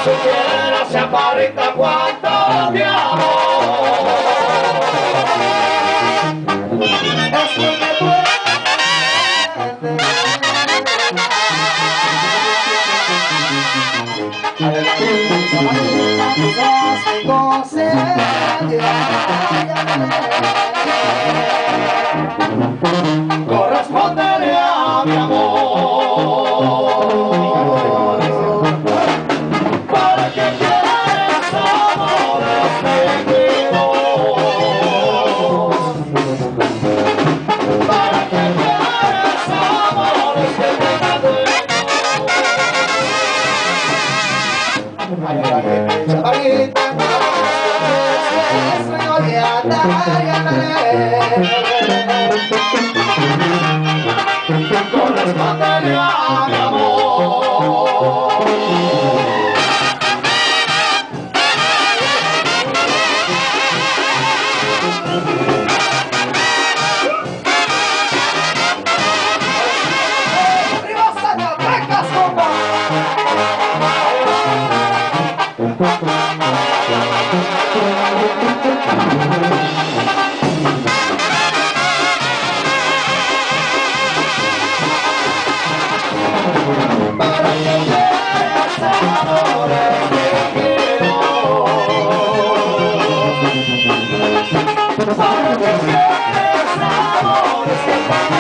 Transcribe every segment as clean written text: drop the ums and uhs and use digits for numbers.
supiera chaparrita cuánto te amo. Esto me duele. Correspóndele a mi amor, para que quieras amores fingidos, para que quieras amores que tengan Chaparrita, sueño de andar y correspóndele a mi amor. arriba Zacatecas, compa. Para que quieras amores fingidos, para que quieras amores que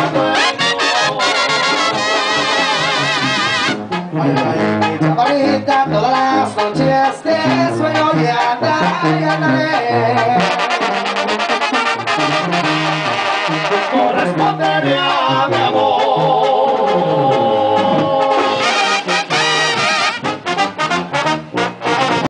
tengan Chaparrita, todas las noches te sueño de andar y andaré.